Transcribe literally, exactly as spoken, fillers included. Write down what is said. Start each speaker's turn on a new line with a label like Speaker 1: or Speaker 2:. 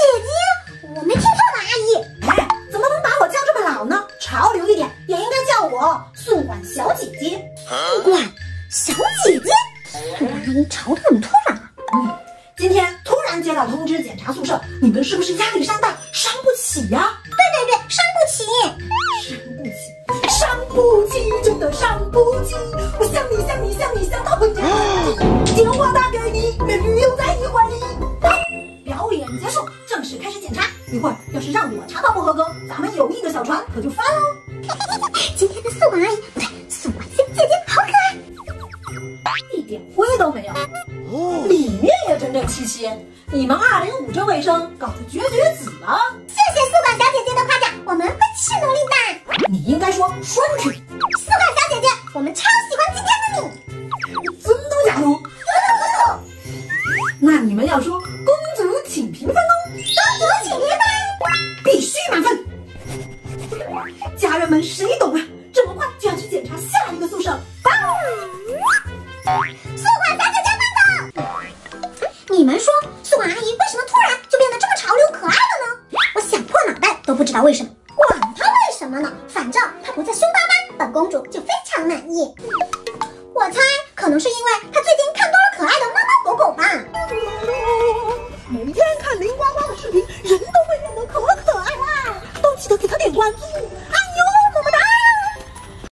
Speaker 1: 姐，我没听错吧，阿姨？
Speaker 2: 哎，怎么能把我叫这么老呢？潮流一点，也应该叫我宿管小姐姐。
Speaker 1: 宿管小姐姐？宿管阿姨潮得很突然啊。
Speaker 2: 嗯，今天突然接到通知检查宿舍，你们是不是压力山大，伤不起呀？
Speaker 1: 对对对，伤不起。
Speaker 2: 伤不起，伤不起，真的伤不起。我想你想你想你想到昏天黑地，电话打给你，美女又在你怀里。表演结束，正式开始检查。一会儿要是让我查到不合格，咱们友谊的小船可就翻喽。
Speaker 1: 今天的宿管阿姨不对，宿管小姐姐好可爱，
Speaker 2: 一点灰都没有，里面也整整齐齐。你们二零五这卫生搞得绝绝子了。
Speaker 1: 谢谢宿管小姐姐的夸奖，我们会继续努力的。
Speaker 2: 你应该说酸句。
Speaker 1: 宿管小姐姐，我们超喜欢今天的你。
Speaker 2: 尊嘟假如，那你们要说公主请评分哦。
Speaker 1: 公主请评分，
Speaker 2: 必须满分。家人们谁懂啊？这么快就要去检查下一个宿舍，棒！
Speaker 1: 宿管小姐姐棒棒！你们说宿管阿姨为什么突然就变得这么潮流可爱了呢？我想破脑袋都不知道为什么。管她为什么呢？反正她不再凶巴巴，本公主就非常满意。我猜可能是因为她最近